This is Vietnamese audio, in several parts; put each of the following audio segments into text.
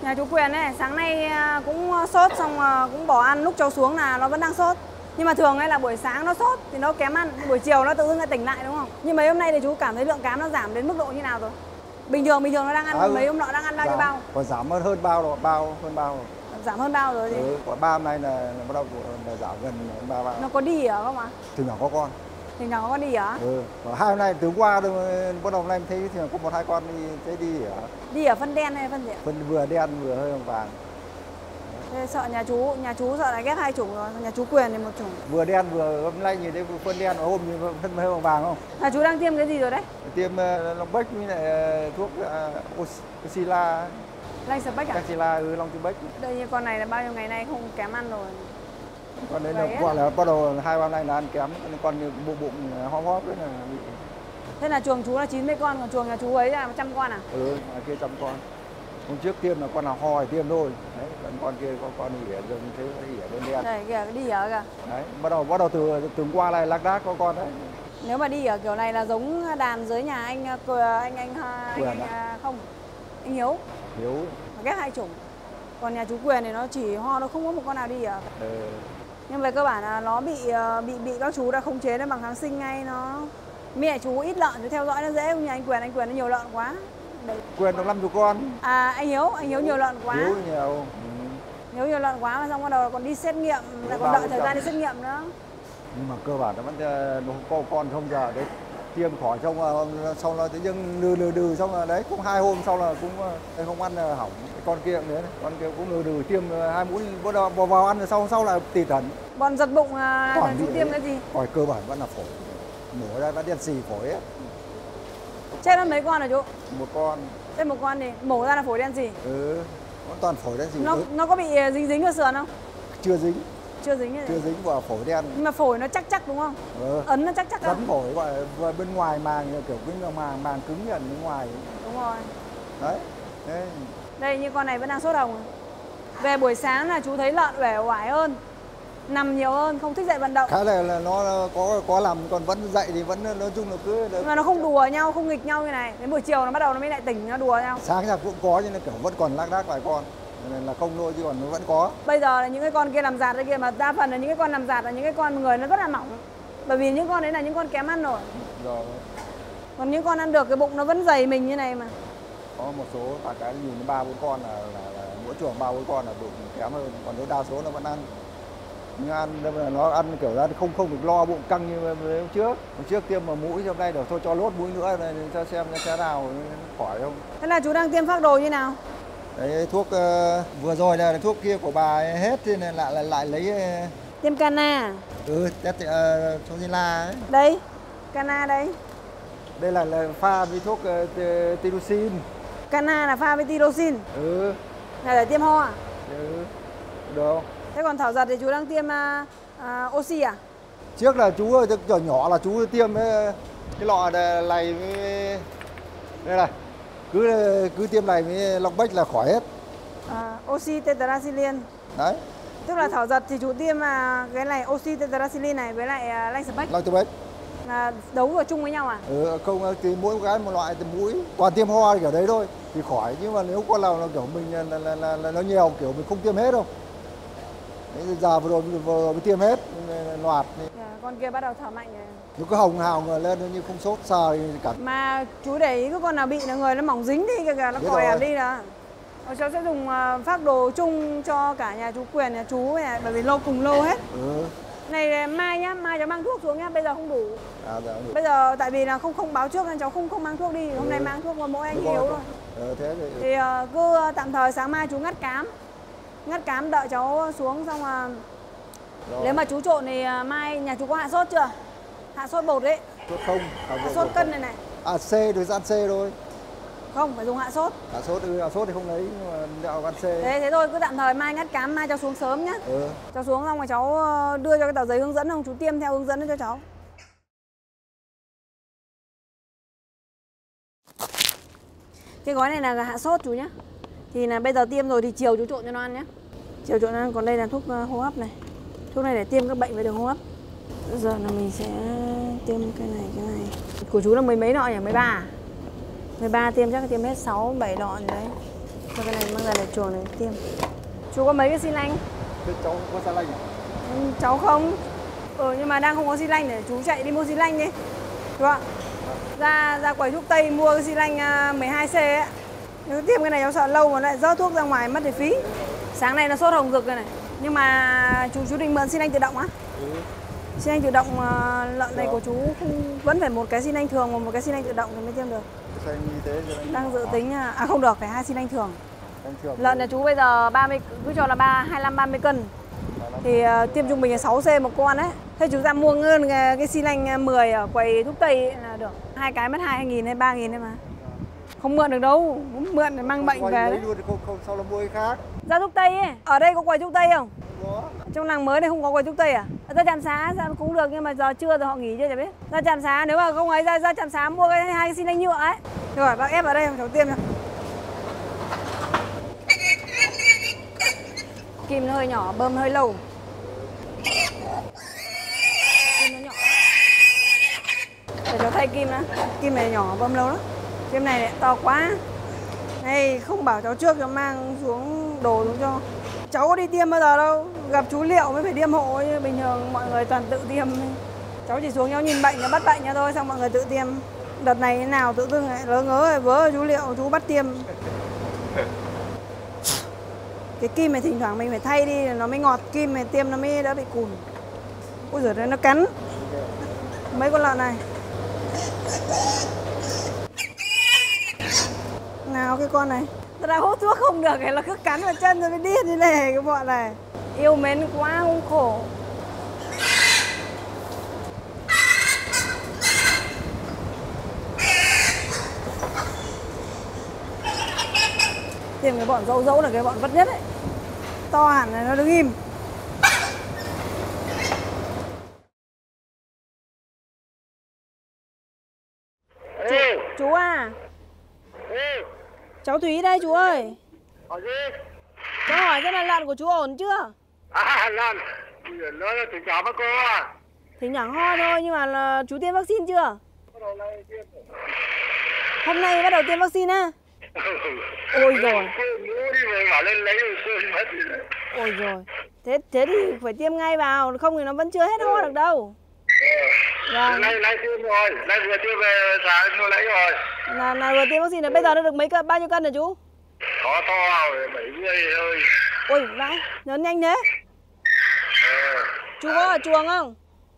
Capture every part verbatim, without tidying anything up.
Nhà chú Quyền ấy, sáng nay cũng sốt xong cũng bỏ ăn, lúc cháu xuống là nó vẫn đang sốt. Nhưng mà thường ấy là buổi sáng nó sốt thì nó kém ăn, buổi chiều nó tự dưng lại tỉnh lại đúng không? Nhưng mấy hôm nay thì chú cảm thấy lượng cám nó giảm đến mức độ như nào rồi? Bình thường bình thường nó đang ăn, à, mấy hôm nọ đang ăn bao nhiêu bao? Còn giảm hơn bao rồi, bao hơn bao rồi. Giảm hơn bao rồi thì? Ừ, có ba hôm nay là, là bắt đầu là giảm gần ba bao. Nó có đi ở không ạ? Thỉnh thoảng có con. Thỉnh thoảng có con đi ở? Ừ, hai hôm nay từ hôm qua bắt đầu hôm nay thấy thì có một hai con đi thấy đi ở. Đi ở phân đen hay phân gì ạ? Phân vừa đen vừa hơi vàng. Thế sợ nhà chú, nhà chú sợ là ghép hai chủng rồi, nhà chú Quyền thì một chủng. Vừa đen vừa hôm nay nhìn thấy phân đen, hôm như phân hơi vàng vàng không? Nhà chú đang tiêm cái gì rồi đấy? Tiêm uh, Long Bách với lại uh, thuốc uh, Oxila. Lanh Sập Bách à? Oxila, ừ, Long Sập Bách. Đây như con này là bao nhiêu ngày nay không kém ăn rồi. Con đấy là gọi là bắt đầu hai ba hôm nay là ăn kém, con như bụng bụng hóp hóp đấy là bị. Thế là chuồng chú là chín mươi con, còn chuồng nhà chú ấy là một trăm con à? Ừ, ngoài kia trăm con. Hôm trước tiêm là con nào ho thì tiêm thôi. Đấy, còn con kia có con ỉa rồi thế ỉa bên đen. Đây kìa, đi ỉa kìa. Đấy, bắt đầu bắt đầu từ từ hôm qua này lác đác có con đấy. Nếu mà đi ở kiểu này là giống đàn dưới nhà anh anh anh, anh, anh, anh, anh không, anh Hiếu. Hiếu. Ghép hai chủng. Còn nhà chú Quyền thì nó chỉ ho, nó không có một con nào đi à. Ừ. Nhưng về cơ bản là nó bị bị bị các chú đã khống chế nó bằng kháng sinh ngay, nó mẹ chú ít lợn chú theo dõi nó dễ, nhà anh Quyền anh Quyền nó nhiều lợn quá. Đấy. Quyền được năm chục con. À anh Hiếu, anh Hiếu nhiều lợn quá. Hiếu nhiều. Ừ. Hiếu nhiều lợn quá mà xong bắt đầu còn đi xét nghiệm, lại còn đợi thời gian đi xét nghiệm nữa. Nhưng mà cơ bản nó vẫn nó có con không giờ đấy tiêm khỏi xong xong là tự dưng lừ lừ đừ xong là đấy cũng hai hôm sau là cũng không ăn hỏng. Con kia cũng thế, con kia cũng lừ đừ tiêm hai mũi bắt đầu vào, vào ăn rồi sau sau là tịt hẳn. Bọn giật bụng là chú tiêm cái gì? Khỏi cơ bản vẫn là phổi, mổ ra vẫn đen xì phổi ấy. Chết mất mấy con rồi chú? Một con. Chết một con thì mổ ra là phổi đen xì. Ừ, nó toàn phổi đen xì. Nó nó có bị dính dính vào sườn không? Chưa dính. Chưa dính Chưa dính vào phổi đen. Nhưng mà phổi nó chắc chắc đúng không? Ừ. Ấn nó chắc chắc không? Rắn phổi gọi là bên ngoài màng kiểu cái màng màng cứng nhận bên ngoài. Đúng rồi. Đấy. Đấy. Đây như con này vẫn đang sốt hồng. Về buổi sáng là chú thấy lợn uể oải hơn, nằm nhiều hơn, không thích dậy vận động. Khá là, là nó có có làm, còn vẫn dậy thì vẫn nói chung là cứ. Nhưng mà nó không đùa nhau, không nghịch nhau như này. Đến buổi chiều nó bắt đầu nó mới lại tỉnh, nó đùa nhau. Sáng ra cũng có nhưng nó kiểu vẫn còn lác đác vài con. Nên là không thôi chứ còn nó vẫn có. Bây giờ là những cái con kia làm giạt đây kia, mà đa phần là những cái con làm giạt là những cái con người nó rất là mỏng. Bởi vì những con đấy là những con kém ăn rồi. Rồi. Còn những con ăn được cái bụng nó vẫn dày mình như này mà. Có một số vài cái nhìn ba bốn con là, là, là mỗi chuồng ba bốn con là bụng kém hơn, còn nếu đa số nó vẫn ăn. Nhưng ăn là nó ăn kiểu ra không không được lo bụng căng như hôm trước. Hôm trước tiêm mà mũi hôm nay rồi thôi cho lốt mũi nữa này cho xem thế nào khỏi không. Thế là chú đang tiêm phác đồ như nào? Đấy, thuốc uh, vừa rồi là thuốc kia của bà ấy hết thì lại lại lại lấy uh... tiêm Cana. Ừ, test uh, Sozila ấy. Đây, Cana đây. Đây là, là pha với thuốc uh, Tirosin. Cana là pha với Tirosin. Ừ. Này để tiêm ho à? Ừ. Được. Thế còn thảo giật thì chú đang tiêm uh, uh, oxy à? Trước là chú ơi, nhỏ nhỏ là chú tiêm cái, cái lọ này với đây này. Cứ cứ tiêm này với Long Bách là khỏi hết. À, oxy tetraxilin. Đấy. Tức là thảo giật thì chú tiêm uh, cái này oxy tetraxilin này với lại uh, Lanh Sập Bách. Lanh Sập Bách. Là đấu vào chung với nhau à? Ừ, không thì mỗi cái một loại từ mũi, toàn tiêm ho kiểu đấy thôi thì khỏi, nhưng mà nếu con nào là kiểu mình là, là, là, là nó nhiều kiểu mình không tiêm hết đâu. Đấy, giờ vừa rồi vừa rồi mới tiêm hết loạt. Yeah, con kia bắt đầu thở mạnh rồi. Nó cứ hồng hào người lên như không sốt sờ gì cả. Mà chú để ý cái con nào bị là người nó mỏng dính đi kìa, nó khỏi hẳn đi là. Rồi cháu sẽ dùng phác đồ chung cho cả nhà chú Quyền, nhà chú này, bởi vì lô cùng lô hết. Ừ. Này mai nhá, mai cháu mang thuốc xuống nhá, bây giờ không đủ. À, dạ, bây giờ tại vì là không không báo trước nên cháu không không mang thuốc đi, hôm ừ. nay mang thuốc vào mỗi anh Hiếu rồi. Ừ, thế thì... thì uh, cứ tạm thời sáng mai chú ngắt cám, ngắt cám đợi cháu xuống xong là uh, nếu mà chú trộn thì uh, mai nhà chú có hạ sốt chưa? Hạ sốt bột đấy. Sốt không. À, hạ sốt cân này này. À C rồi ăn C thôi. Không, phải dùng hạ sốt. Hạ sốt, ừ, hạ sốt thì không lấy, nhưng mà đạo ăn C. Thế thế thôi, cứ tạm thời mai ngắt cám, mai cháu xuống sớm nhá. Ừ. Cháu xuống xong rồi cháu đưa cho cái tờ giấy hướng dẫn, không chú tiêm theo hướng dẫn cho cháu. Cái gói này là hạ sốt chú nhá. Thì là bây giờ tiêm rồi thì chiều chú trộn cho nó ăn nhé. Chiều trộn nó ăn, còn đây là thuốc hô hấp này. Thuốc này để tiêm các bệnh về đường hô hấp. Bây giờ là mình sẽ tiêm cái này, cái này. Của chú là mười mấy lọ nhỉ? mười ba à? mười ba tiêm chắc là tiêm hết sáu bảy lọ rồi đấy. Cho cái này mang ra để chuồng này tiêm. Chú có mấy cái xi lanh? Thế cháu có xi lanh à? Ừ, cháu không. Ừ, nhưng mà đang không có xi lanh để chú chạy đi mua xi lanh đi. Chú ạ. Ra ra quầy thuốc Tây mua cái xi lanh mười hai C ấy. Nếu tiêm cái này cháu sợ lâu mà lại rớt thuốc ra ngoài mất thì phí. Sáng nay nó sốt hồng rực rồi này. Nhưng mà chú chú định mượn xi lanh tự động á? Ừ. Xi lanh tự động lợn này của chú không, vẫn phải một cái xi lanh thường và một cái xi lanh tự động thì mới tiêm được. Xi lanh y tế đang dự tính à không được, phải hai xi lanh thường. thường. Lợn nhà chú bây giờ ba mươi cứ cho là ba hai mươi lăm ba mươi cân. Thì uh, tiêm trung bình là sáu C một con đấy. Thế chú ra mua ngơn cái xi lanh mười ở quầy thuốc Tây là được. Hai cái mất hai nghìn hay ba nghìn đấy mà. Không mượn được đâu, muốn mượn để mang bệnh về đấy. Luôn, không, không, sao là mua cái khác. Ra thuốc Tây ấy, ở đây có quầy thuốc Tây không? Có. Trong làng mới này không có quầy thuốc Tây à? Ra trạm xá ra cũng được nhưng mà giờ trưa rồi họ nghỉ chưa chả biết. Ra trạm xá nếu mà không ấy ra ra trạm xá mua cái hai cái xi lanh nhựa ấy. Rồi bác ép ở đây cháu tiêm cho. Kim nó hơi nhỏ, bơm hơi lâu. Kim nó nhỏ. Để cháu thay kim nữa. Kim này nhỏ, bơm lâu lắm. Kim này lại to quá. Này không bảo cháu trước cháu mang xuống đồ xuống cho. Cháu có đi tiêm bao giờ đâu. Gặp chú Liệu mới phải tiêm hộ chứ bình thường mọi người toàn tự tiêm. Cháu chỉ xuống cháu nhìn bệnh nó bắt bệnh nha thôi, xong mọi người tự tiêm. Đợt này thế nào tự dưng lại lỡ ngớ rồi vớ chú Liệu chú bắt tiêm. Cái kim này thỉnh thoảng mình phải thay đi nó mới ngọt, kim này tiêm nó mới đỡ bị cùn. Ôi giời ơi nó cắn. Mấy con lợn này. Nào cái con này. Tao đã hút thuốc không được, là cứ cắn vào chân rồi mới điên như này cái bọn này. Yêu mến quá không khổ. Tiêm cái bọn dẫu dẫu là cái bọn vất nhất ấy. To hẳn này nó đứng im. Chú, chú à. Cháu Thúy đây chú ơi. Hỏi gì? Cháu hỏi xem là lợn của chú ổn chưa? À lợn, nó là thỉnh thoảng mà cô à. Thỉnh thoảng ho thôi nhưng mà là chú tiêm vaccine chưa? Bắt đầu nay tiêm. Hôm nay bắt đầu tiêm vaccine á? Ôi rồi. Đi về bảo lên lấy hồ sơ mất rồi. Ôi rồi. Thế thế thì phải tiêm ngay vào, không thì nó vẫn chưa hết ho được đâu. Vâng. Nay nay tiêm rồi, nay vừa tiêm về sáng mua lấy rồi. Là là vừa tiêm vaccine này, bây giờ nó được mấy cân, bao nhiêu cân rồi chú? Có to bảy mươi thôi. Ôi vãi, lớn nhanh thế. Ờ. Chú có ở chuồng không?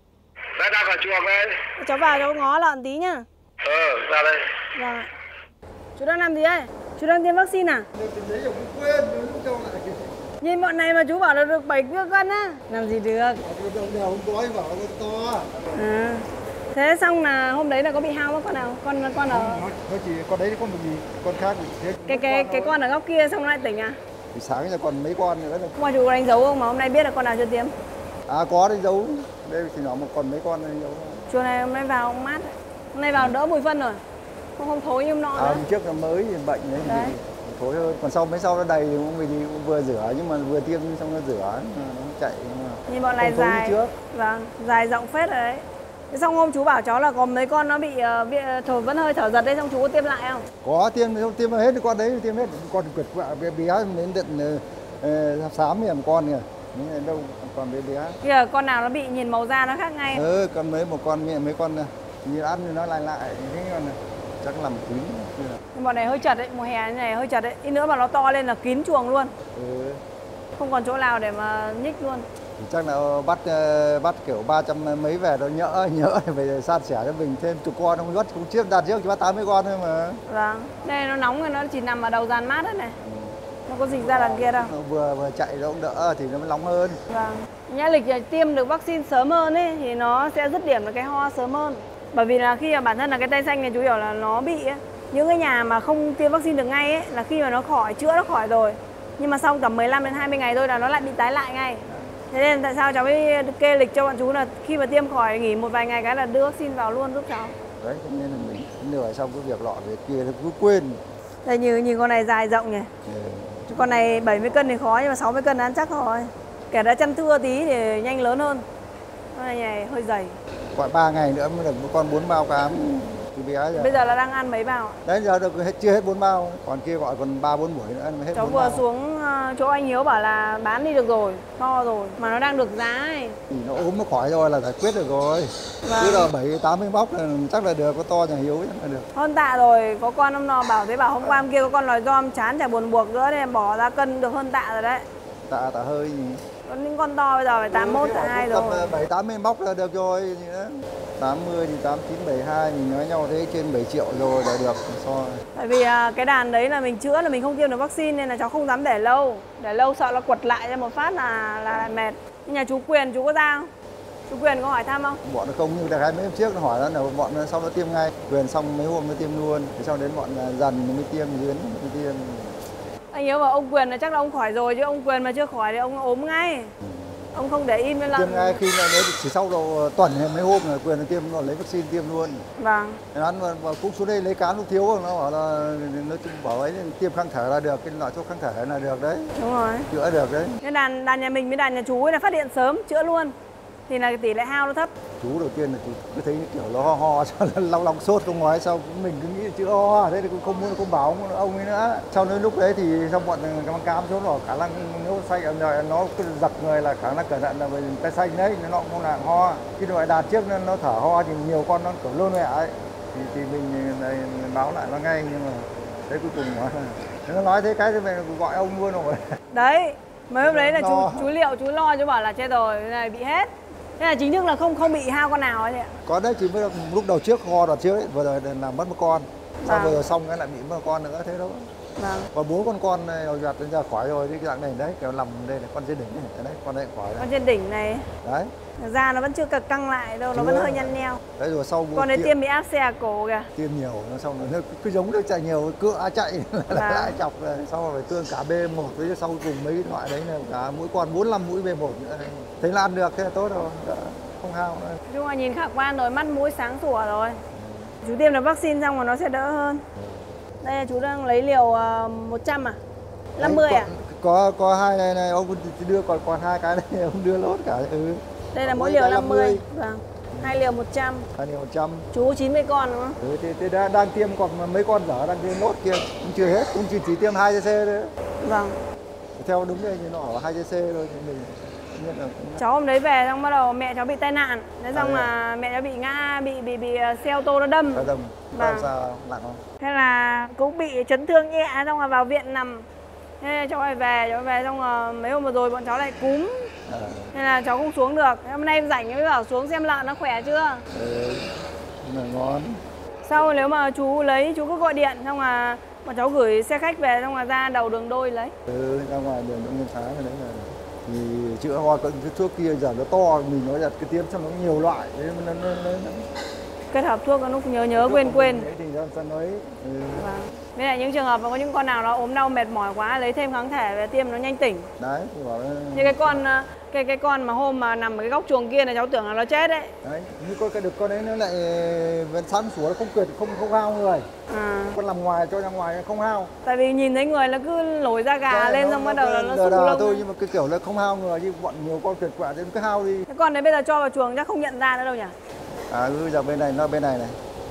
Đã đang ở chuồng đây. Cháu vào cháu ngó lợn tí nhá. Ờ, ra đây. Vâng. Chú đang làm gì đấy? Chú đang tiêm vaccine à? Đấy rồi cũng quên, lúc đâu lại. Nhìn bọn này mà chú bảo là được bảy mươi cân á. Làm gì được. Đều không có, bảo là con to. À. Thế xong là hôm đấy là có bị hao mất con nào? Con con ở Thôi chỉ con đấy con một gì, con khác thì cái cái cái con ở góc kia xong nó lại tỉnh à? thì sáng giờ còn mấy con nữa. Mà chú có đánh dấu không mà hôm nay biết là con nào chưa tiêm? À có đánh dấu. Đây thì nó một còn mấy con đánh dấu. Chuồng này hôm nay vào mát. Hôm nay vào đỡ mùi phân rồi. Không không thối như hôm nọ nữa. À, hôm trước là mới thì bệnh đấy, đấy. Thì thối hơn. Còn sau mấy sau nó đầy thì mình đi vừa rửa nhưng mà vừa tiêm xong nó rửa nó chạy. Nhìn bọn này dài. Vâng, dài rộng phết rồi đấy. Thế xong hôm chú bảo cháu là có mấy con nó bị uh, thở vẫn hơi thở giật đấy, xong chú có tiêm lại không? Có tiêm không tiêm hết thì con đấy tiêm hết, con quyệt quạ bé bé đến tận uh, xám thì một con kìa, nhưng đâu còn bé bé. Kìa con nào nó bị nhìn màu da nó khác ngay. Ừ, còn mấy một con mẹ mấy con này, nhìn ăn thì nó lại lại cái con này chắc làm kín. Nhưng bọn này hơi chật đấy, mùa hè này hơi chật đấy, ít nữa mà nó to lên là kín chuồng luôn. Ừ. Không còn chỗ nào để mà nhích luôn. Thì chắc là bắt bắt kiểu ba trăm mấy về đó nhỡ nhỡ phải san sẻ cho mình thêm chục con không bắt, cũng chiếc đặt trước chỉ bắt tám mươi con thôi mà. Vâng, đây nó nóng rồi, nó chỉ nằm ở đầu dàn mát đấy này. Ừ. Nó có dịch ra đằng kia đâu. Nó vừa vừa chạy nó cũng đỡ thì nó mới nóng hơn. Vâng. Nhã lịch tiêm được vaccine sớm hơn ấy thì nó sẽ dứt điểm được cái ho sớm hơn. Bởi vì là khi mà bản thân là cái tay xanh này chú hiểu là nó bị ấy, những cái nhà mà không tiêm vaccine được ngay ấy là khi mà nó khỏi chữa nó khỏi rồi. Nhưng mà sau tầm mười lăm đến hai mươi ngày thôi là nó lại bị tái lại ngay. Thế nên tại sao cháu mới kê lịch cho bọn chú là khi mà tiêm khỏi nghỉ một vài ngày cái là đưa vaccine vào luôn giúp cháu. Đấy, cho nên là mình nửa xong cái việc lọ về kia nó cứ quên. Đây như nhìn con này dài rộng nhỉ. Ừ. Con này bảy mươi cân thì khó nhưng mà sáu mươi cân là ăn chắc rồi. Kẻ đã chăn thưa tí thì nhanh lớn hơn. Con này, này hơi dày. Gọi ba ngày nữa mới được một con bốn bao cám. từ bé giờ. Bây giờ là đang ăn mấy bao? Đấy giờ được hết chưa hết bốn bao, còn kia gọi còn ba bốn buổi nữa ăn hết. Cháu vừa bao. Xuống chỗ anh Hiếu bảo là bán đi được rồi, to rồi mà nó đang được giá ấy. Thì nó ốm nó khỏi rồi là giải quyết được rồi. Vâng. Cứ là bảy tám mươi bóc là chắc là được, có to nhà Hiếu chắc là được. Hơn tạ rồi, có con ông nọ bảo thế, bảo hôm qua hôm kia có con lòi giom chán chả buồn buộc nữa nên bỏ ra cân được hơn tạ rồi đấy. Tạ tạ hơi gì. Còn những con to bây giờ phải tám mươi mốt, tạ hai rồi. bảy tám mươi bóc là được rồi gì nữa. tám mươi thì tám chín bảy hai mình nói nhau thế trên bảy triệu rồi là được so. Tại vì cái đàn đấy là mình chữa là mình không tiêm được vaccine nên là cháu không dám để lâu. Để lâu sợ nó quật lại ra một phát là là lại mệt. Nhưng nhà chú Quyền chú có ra không? Chú Quyền có hỏi thăm không? Bọn nó không, như là hai mấy hôm trước nó hỏi là bọn nó xong nó tiêm ngay. Quyền xong mấy hôm nó tiêm luôn. Thế sau đến bọn dần mới tiêm dưới mới tiêm. Anh nhớ vào ông Quyền là chắc là ông khỏi rồi chứ ông Quyền mà chưa khỏi thì ông ốm ngay. Ừ. Ông không để im với lắm. Tiêm ngay khi là chỉ sau độ tuần hay mấy hôm là Quyền nó tiêm nó lấy vaccine tiêm luôn. Vâng. Nó cũng xuống đây lấy cán lúc thiếu nó bảo là nó bảo ấy tiêm kháng thể là được, cái loại thuốc kháng thể là được đấy. Đúng rồi. Chữa được đấy. Cái đàn đàn nhà mình với đàn nhà chú ấy là phát hiện sớm chữa luôn. Thì là tỷ lệ hao nó thấp. Chú đầu tiên là chú cứ thấy kiểu nó ho ho sao long long sốt không nói sao mình cứ nghĩ chữa ho thế thì cũng không muốn không bảo ông, ông ấy nữa. Sau đến lúc đấy thì xong bọn cam cam xuống rồi khả năng nếu say rồi nó cứ giật người là khả năng cẩn thận là mình tay xanh đấy nó cũng không là ho. Cái loại đàn trước nó, nó thở ho thì nhiều con nó kiểu luôn mẹ ấy thì, thì mình, mình báo lại nó ngay nhưng mà đấy cuối cùng nó, nó nói thế cái thì mình gọi ông luôn rồi. Đấy mấy hôm đấy là chú chú liệu chú lo chú bảo là chết rồi cái này bị hết. Thế là chính thức là không không bị hao con nào ấy ạ. Có đấy chỉ mới lúc đầu trước ho đợt trước ấy, vừa rồi làm mất một con. Sau vừa rồi xong cái lại bị mất một con nữa thế đó. Vâng. Còn bốn con con này hồi đến giờ khỏi rồi cái dạng này đấy, kiểu nằm đây này con trên đỉnh này, đấy con đấy khỏi đấy. Con trên đỉnh này. Đấy. Da nó vẫn chưa cực căng lại đâu, nó vẫn hơi nhăn nheo. Đấy rồi sau con đấy tiêm bị áp xe cổ kìa. Tiêm nhiều nó xong rồi nó cứ giống nó chạy nhiều cựa chạy lại lại chọc rồi sau rồi phải tương cả B một với sau cùng mấy loại đấy là cả mỗi con bốn năm mũi B một nữa. Thấy là ăn được thế là tốt rồi. Đã, không hao nữa. Nhưng mà nhìn khả quan rồi, mắt mũi sáng sủa rồi. Chú tiêm được vaccine xong rồi nó sẽ đỡ hơn. Đây là chú đang lấy liều một trăm à? năm mươi đấy, à? Có có hai này này ông đưa còn còn hai cái này ông đưa lốt cả. Ừ. Đây là mỗi liều năm mươi. Vâng. Hai liều một trăm. Hai liều một trăm. Chú chín mươi con đúng không? Ừ, thì, thì đang, đang tiêm còn mấy con dở đang tiêm nốt kia cũng chưa hết, cũng chỉ, chỉ tiêm hai xê xê thôi. Vâng. Theo đúng đây thì nó ở hai xê xê thôi thì mình nhận là cũng... Cháu hôm đấy về xong bắt đầu mẹ cháu bị tai nạn, thế xong à, là mẹ cháu bị ngã, bị bị bị xe ô tô nó đâm. Nó đâm. Vâng. Sao nặng không? Thế là cũng bị chấn thương nhẹ, xong rồi vào viện nằm. Thế cháu phải về, cháu về xong rồi mấy hôm vừa rồi bọn cháu lại cúm. À. Nên là cháu không xuống được. Hôm nay em rảnh mới bảo xuống xem lợn nó khỏe chưa. Ừ, là ngon. Sau nếu mà chú lấy, chú cứ gọi điện xong là bọn cháu gửi xe khách về xong là ra đầu đường đôi lấy. Ừ, ra ngoài đường Nguyễn Nguyên Xá đấy là thì chữa ho cái thuốc kia giờ nó to, mình nói là cái tiêm cho nó nhiều loại đấy nó, nó, nó, nó... kết hợp thuốc nó nhớ nhớ quên quên. Đấy thì ra nói. Ừ. Vâng. Với lại những trường hợp mà có những con nào nó ốm đau mệt mỏi quá lấy thêm kháng thể về tiêm nó nhanh tỉnh. Đấy, thì bảo là... Như cái con cái cái con mà hôm mà nằm ở cái góc chuồng kia này cháu tưởng là nó chết đấy. Đấy, như con cái được con đấy nó lại vẫn sẵn sủa không quyệt không không hao người. À. Con nằm ngoài cho ra ngoài không hao. Tại vì nhìn thấy người nó cứ nổi da gà Đấy, lên nó, xong bắt đầu là nó sung lông. Thôi nhưng mà cái kiểu là không hao người như bọn nhiều con tuyệt quả thì nó cứ hao đi. Cái con đấy bây giờ cho vào chuồng chắc không nhận ra nữa đâu nhỉ? À ừ, giờ bên này nó bên này này.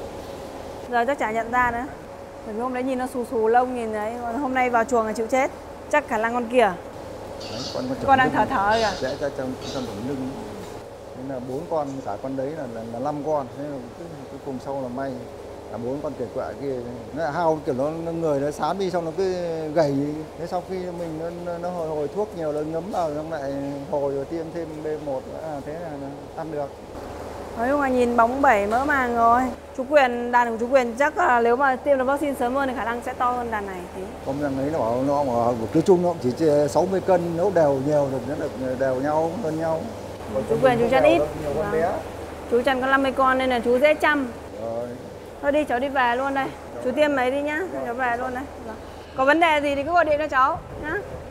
Giờ chắc chả nhận ra nữa. Bởi vì hôm đấy nhìn nó xù xù lông nhìn đấy, còn hôm nay vào chuồng là chịu chết. Chắc khả năng con kia. Đấy, con, con, con đang thở thở kìa. Sẽ cho trong trong thủng lưng. Nên là bốn con cả con đấy là là, là năm con, nên là cuối cùng sau là may là bốn con tuyệt quạ kia nó là hao kiểu nó, nó người nó xám đi xong nó cứ gầy. Thế sau khi mình nó, nó, nó hồi hồi thuốc nhiều nó ngấm vào xong lại hồi rồi tiêm thêm B một nữa, à, thế là nó ăn được. Nói chung là nhìn bóng bẩy mỡ màng rồi. Chú Quyền, đàn của chú Quyền chắc là nếu mà tiêm được vaccine sớm hơn thì khả năng sẽ to hơn đàn này tí. Con đàn ấy nó bảo nó mà nói chung nó chỉ sáu mươi cân, nếu đều nhiều được nó được đều nhau hơn nhau. Còn chú Quyền chú chăn ít. Vâng. Chú chăn có năm mươi con nên là chú dễ chăm. Rồi. Thôi đi cháu đi về luôn đây. Chú tiêm mấy đi nhá, cháu về luôn đây. Vâng. Có vấn đề gì thì cứ gọi điện cho cháu nhá.